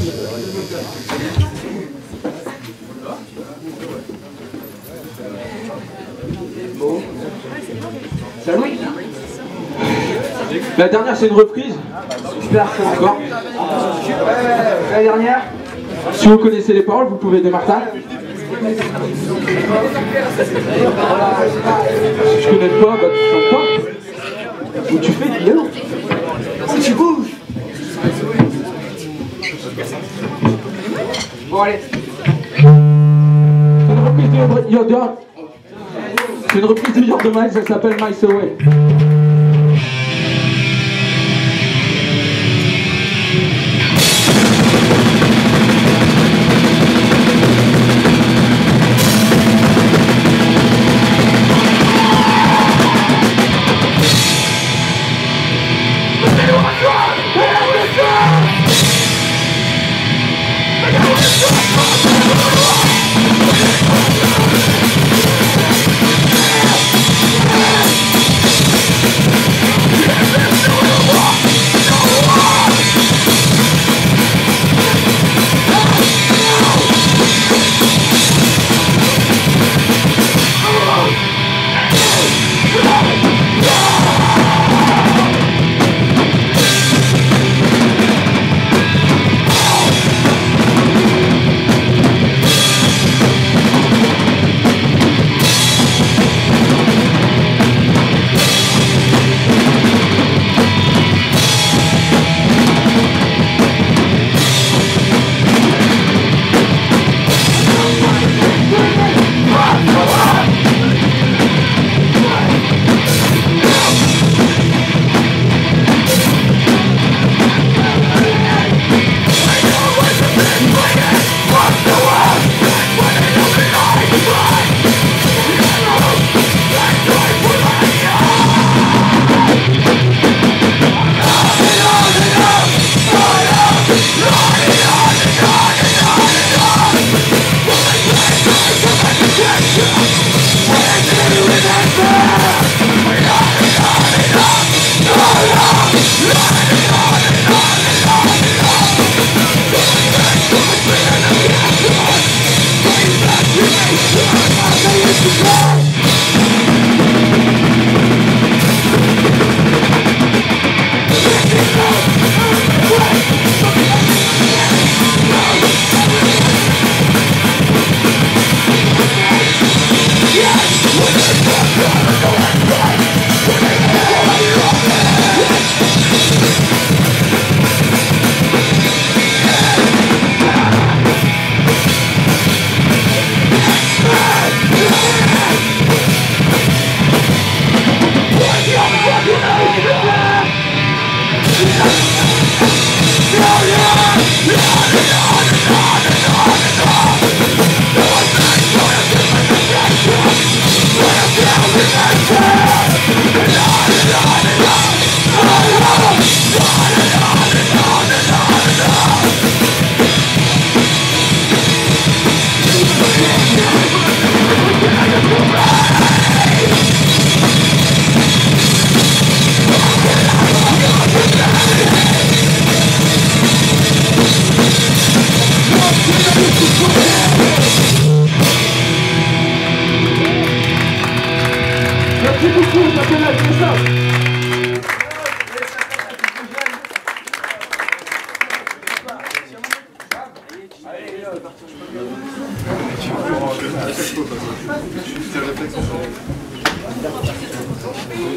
Salut. La dernière, c'est une reprise. Super. Encore. La dernière. Si vous connaissez les paroles, vous pouvez aider Martin. Si tu connais pas, bah tu chantes pas. Ou tu fais du piano. Si tu bouges. Bon allez. C'est une reprise de Yoda. C'est une reprise de Yoda Miles, ça s'appelle Miles Away. Je suis